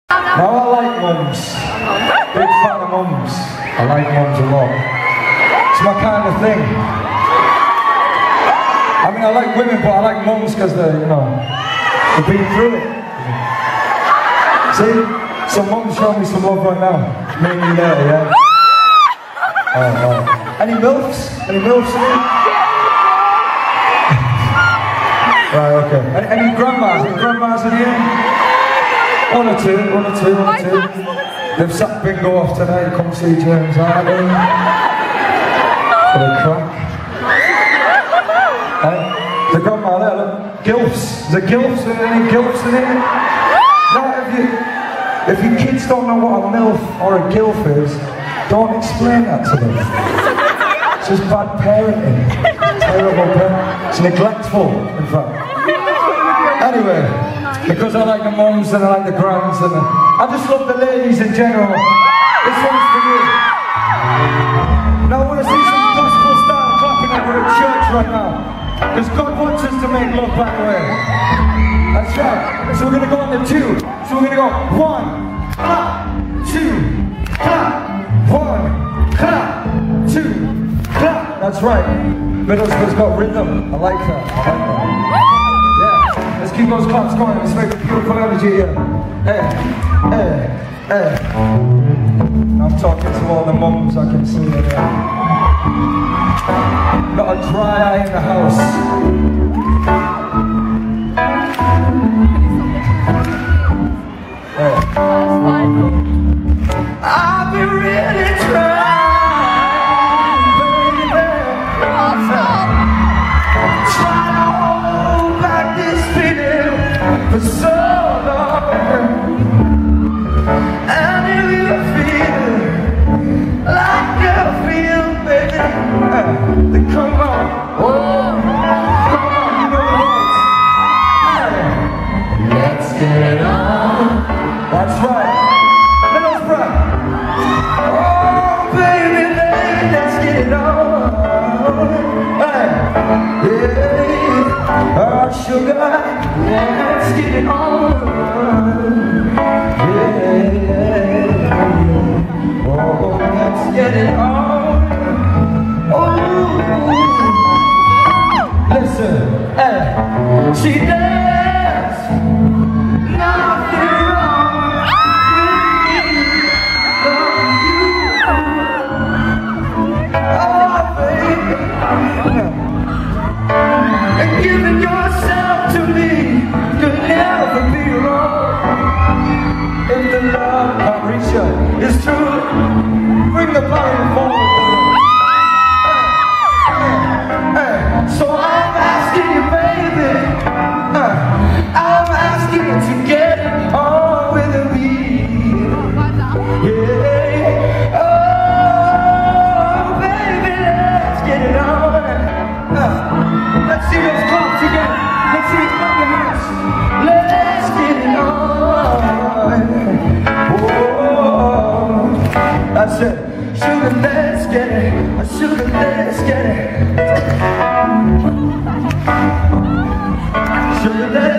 Now I like mums. Big fan of mums. I like mums a lot. It's my kind of thing. I mean, I like women, but I like mums because they're, you know, they've been through it. See? Some mums show me some love right now. Me and you there, yeah? Oh. Any MILFs? Any MILFs in here? Right, okay. Any grandmas? Any grandmas in here? One or two. They've sacked bingo off tonight. Come see James Harden. For the crack. The grandma there, look. Gilfs. Is there gilfs? Any gilfs in here? No, if your kids don't know what a MILF or a gilf is, don't explain that to them. It's just bad parenting. Terrible parenting. It's neglectful, in fact. Anyway, because I like the mums and I like the grands and I just love the ladies in general. This one's for you. Now I want to see some gospel style clapping out at church right now. Because God wants us to make love that way. That's right. So we're going to go on the two. So we're going to go 1, clap, 2, clap, 1, clap, 2, clap. That's right. Middlesborough's got rhythm. I like that. Yeah. Let's keep those claps going. Let's make beautiful energy here. Hey. I'm talking to all the mums, I can see it there. Not a dry eye in the house. I've been really trying, baby. Trying to hold back this feeling for so long. And if you feel like you feel, baby, then come on. Oh, come on, you know the words. Let's get it on. That's right. Middlesborough. Oh, baby, let's get it on. Hey, yeah, oh, sugar, let's get it on. Yeah, oh, let's get it on. Oh, listen, hey, she does nothing wrong with me. Oh, baby, and giving yourself to me could never be wrong. If the love I reach you is true, bring the body forward. So I'm asking you, baby, I'm asking you to get on with me. Yeah, oh, baby, let's get it on. Let's see those claps again. Let's see it from the house. Let's get it on. Oh, that's it. Sugar, let's get it. Sugar, let's get it. Sugar, let's